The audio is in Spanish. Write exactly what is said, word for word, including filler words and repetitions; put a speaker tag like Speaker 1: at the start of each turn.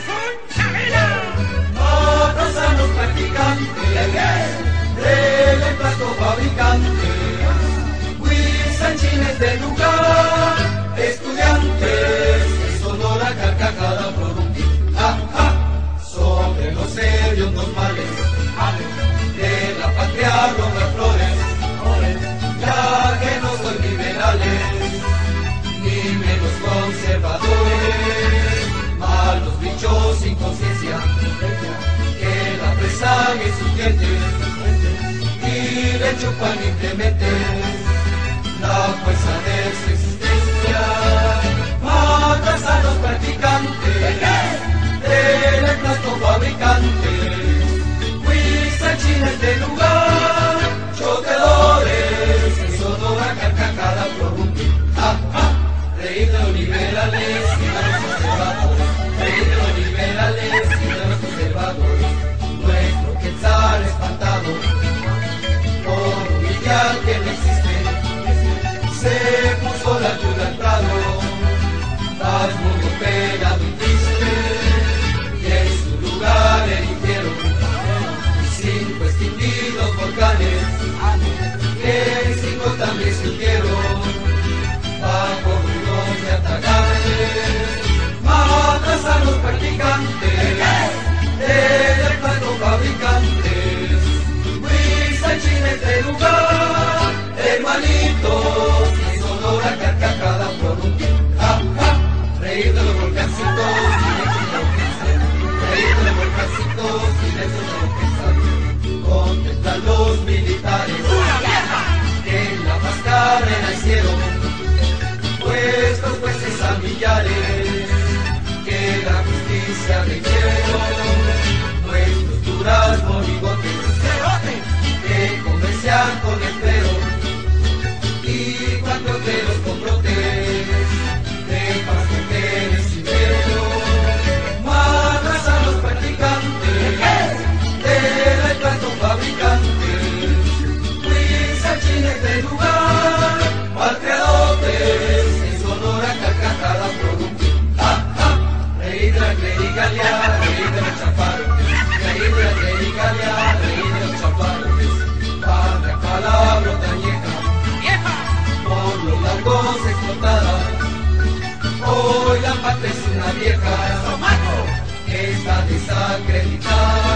Speaker 1: Artesanos practicantes del emplasto fabricante, huizanchines del lugar, estudiantes de Sonora, carcajada productiva, sobre los hediondos males de la patria rojas flores, ya que no soy liberales ni menos conservadores, malos bichos sin conciencia que la presan en sus dientes y le chupan simplemente la fuerza de su existencia. Matas a los practicantes del emplasto fabricante, huizanchines del lugar, choteadores en Sonora, carcajada prorrumpida, reír de los liberales y de los conservadores, reír de los liberales y de los conservadores. Nuestro quetzal espantado por un ideal que no existe, se puso la ayuda al prado, pasmo pegado y triste, y en su lugar erigieron cinco extinguidos volcanes, que en cinco también se hundieron bajo ruidos de atacantes. Matas a los practicantes del emplasto fabricantes, huizanchines del lugar, hermanitos en Sonora, carcajada por un ja, ja, reír de los volcancitos y de los que reír de los volcancitos y de los que contemplar los militares que en la mascarena hicieron puestos jueces a millares que la justicia le hicieron, nuestros duras monigotes que comercian con el clero y cuatro cleros con brotes de paz, mujeres y dinero. Matas a los practicantes del emplasto fabricantes, huizanchines del lugar, malcriadotes en Sonora, carcajada productiva, reír de la clericalia, reír de los chaparrotes, reír de la clericalia, reír de los chaparrotes, patria palabrota vieja, por los largos explotada, hoy la patria es una vieja, que está desacreditada.